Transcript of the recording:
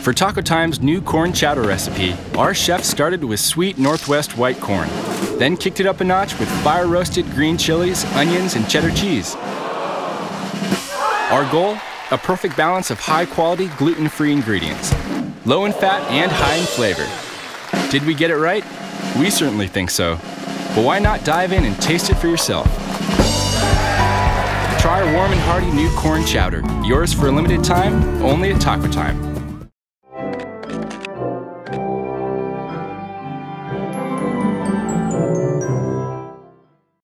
For TacoTime's new corn chowder recipe, our chef started with sweet Northwest white corn, then kicked it up a notch with fire-roasted green chilies, onions, and cheddar cheese. Our goal? A perfect balance of high-quality, gluten-free ingredients, low in fat and high in flavor. Did we get it right? We certainly think so. But why not dive in and taste it for yourself? Try our warm and hearty new corn chowder, yours for a limited time, only at TacoTime.